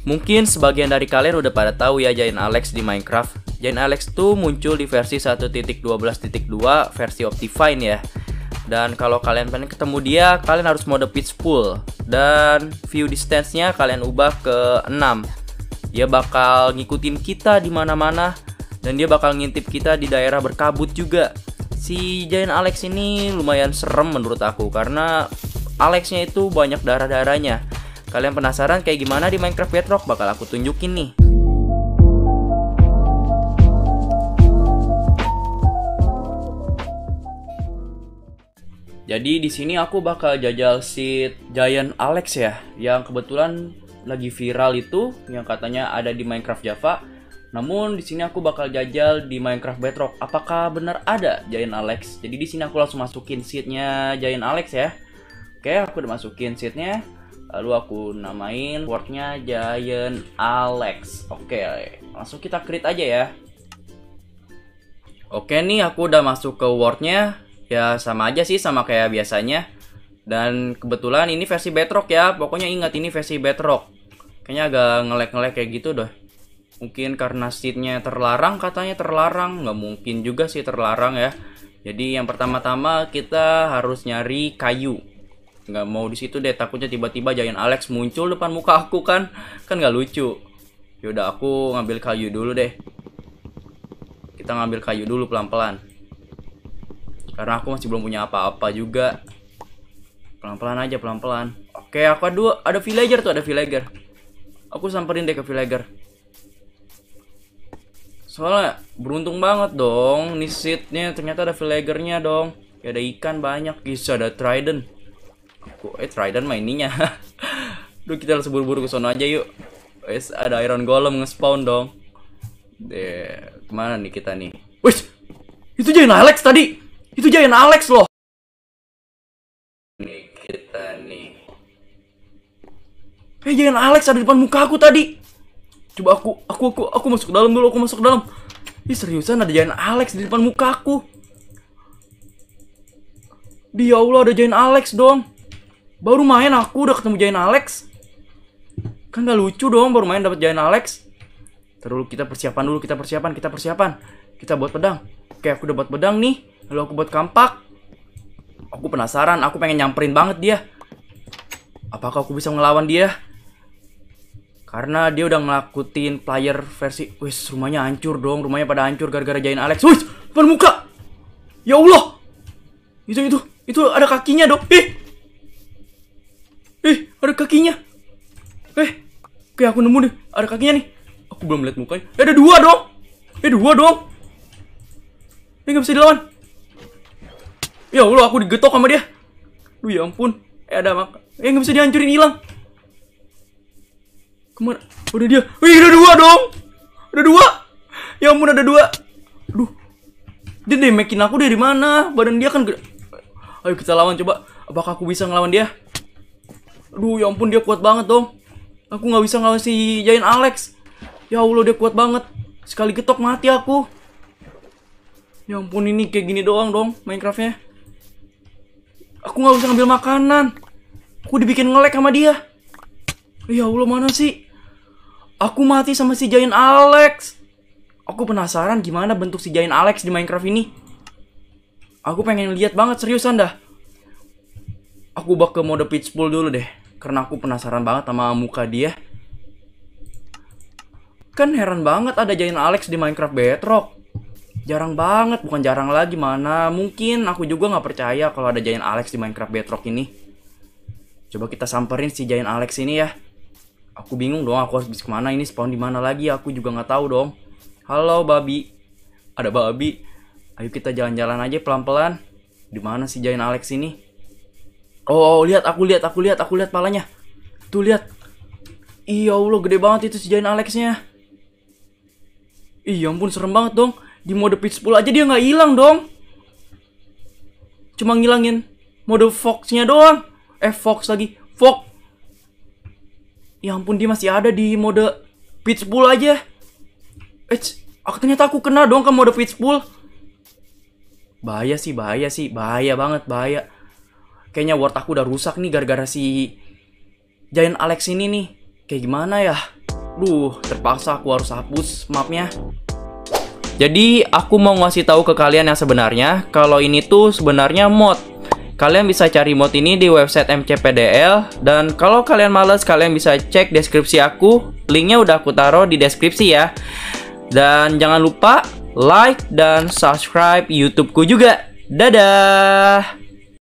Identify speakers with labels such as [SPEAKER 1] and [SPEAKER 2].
[SPEAKER 1] Mungkin sebagian dari kalian udah pada tahu ya Giant Alex di Minecraft. Giant Alex tuh muncul di versi 1.12.2 versi Optifine ya. Dan kalau kalian pengen ketemu dia, kalian harus mode peaceful. Dan view distance-nya kalian ubah ke 6. Dia bakal ngikutin kita di mana-mana dan dia bakal ngintip kita di daerah berkabut juga. Si Giant Alex ini lumayan serem menurut aku karena Alexnya itu banyak darah-darahnya. Kalian penasaran kayak gimana di Minecraft Bedrock? Bakal aku tunjukin nih. Jadi di sini aku bakal jajal seed Giant Alex ya, yang kebetulan lagi viral itu, yang katanya ada di Minecraft Java. Namun di sini aku bakal jajal di Minecraft Bedrock. Apakah benar ada Giant Alex? Jadi di sini aku langsung masukin seednya Giant Alex ya. Oke, aku udah masukin seednya. Lalu aku namain wordnya Giant Alex. Oke, langsung kita create aja ya. Oke nih, aku udah masuk ke wordnya. Ya sama aja sih, sama kayak biasanya. Dan kebetulan ini versi Bedrock ya. Pokoknya ingat ini versi Bedrock. Kayaknya agak nge-lag kayak gitu dah. Mungkin karena seednya terlarang, katanya terlarang. Nggak mungkin juga sih terlarang ya. Jadi yang pertama-tama kita harus nyari kayu. Nggak mau di situ deh, takutnya tiba-tiba Giant Alex muncul depan muka aku kan nggak lucu. Yaudah aku ngambil kayu dulu deh. Kita ngambil kayu dulu pelan-pelan karena aku masih belum punya apa-apa juga. Pelan-pelan aja, pelan-pelan. Oke, aku ada villager tuh, ada villager. Aku samperin deh ke villager. Soalnya beruntung banget dong, nih seednya ternyata ada villagernya dong. Ya ada ikan banyak, bisa ada trident. Trident mah ininya. Duh, kita langsung buru-buru ke sono aja yuk. Wes ada iron golem nge-spawn dong. Kemana nih kita nih? Wes, itu Giant Alex tadi. Itu Giant Alex loh. Nih kita nih. Giant Alex ada di depan muka aku tadi. Coba aku masuk ke dalam dulu, aku masuk ke dalam. Ih, seriusan ada Giant Alex di depan muka aku. Ya Allah, ada Giant Alex dong. Baru main aku udah ketemu Giant Alex. Kan gak lucu dong baru main dapat Giant Alex. Terus kita persiapan dulu, kita persiapan. Kita buat pedang. Oke, aku udah buat pedang nih. Lalu aku buat kampak. Aku penasaran, aku pengen nyamperin banget dia. Apakah aku bisa ngelawan dia? Karena dia udah ngelakutin player versi. Wis, rumahnya hancur dong. Rumahnya pada hancur gara-gara Giant Alex. Wis, depan muka. Ya Allah. Itu ada kakinya dong. Ada kakinya. Oke, aku nemu deh. Ada kakinya nih. Aku belum lihat mukanya. Ada dua dong. Gak bisa dilawan. Ya Allah, aku digetok sama dia. Duh, ya ampun. Ada maka. Gak bisa dihancurin, hilang. Kemana? Udah dia. Ada dua dong. Ada dua. Ya ampun, ada dua. Aduh. Dia demekin aku dari mana? Badan dia kan gede. Ayo kita lawan coba. Apakah aku bisa ngelawan dia? Aduh, ya ampun, dia kuat banget dong. Aku nggak bisa ngelawan si Giant Alex. Ya Allah, dia kuat banget. Sekali getok mati aku. Ya ampun, ini kayak gini doang dong Minecraftnya. Aku nggak bisa ngambil makanan. Aku dibikin nge-lag sama dia. Ya Allah, mana sih? Aku mati sama si Giant Alex. Aku penasaran gimana bentuk si Giant Alex di Minecraft ini. Aku pengen lihat banget, seriusan dah. Aku bak ke mode peaceful dulu deh. Karena aku penasaran banget sama muka dia. Kan heran banget ada Giant Alex di Minecraft Bedrock. Jarang banget, bukan jarang lagi, mana mungkin aku juga nggak percaya kalau ada Giant Alex di Minecraft Bedrock ini. Coba kita samperin si Giant Alex ini ya. Aku bingung dong, aku harus bisa kemana, ini spawn di mana lagi, aku juga nggak tahu dong. Halo babi, ada babi. Ayo kita jalan-jalan aja pelan-pelan. Di mana si Giant Alex ini? Oh, aku lihat palanya. Tuh lihat. Iya Allah, gede banget itu si Giant Alex-nya. Iya ampun, serem banget dong. Di mode peaceful aja dia nggak hilang dong. Cuma ngilangin mode Fox-nya doang. Fox lagi. Fox. Ya ampun, dia masih ada di mode peaceful aja. Ternyata aku kena dong ke mode peaceful. Bahaya sih. Bahaya banget, bahaya. Kayaknya word aku udah rusak nih gara-gara si Giant Alex ini nih. Kayak gimana ya? Duh, terpaksa aku harus hapus mapnya. Jadi aku mau ngasih tahu ke kalian yang sebenarnya kalau ini tuh sebenarnya mod. Kalian bisa cari mod ini di website MCPDL, dan kalau kalian males kalian bisa cek deskripsi aku. Linknya udah aku taruh di deskripsi ya. Dan jangan lupa like dan subscribe YouTubeku juga. Dadah.